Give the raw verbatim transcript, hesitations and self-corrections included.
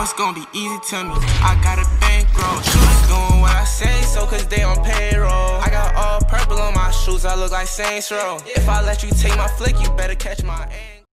know it's gonna be easy to me. I got a bankroll. Shooters doing what I say, so cause they on payroll. I got all purple on my shoes, I look like Saints Row. If I let you take my flick, you better catch my aim.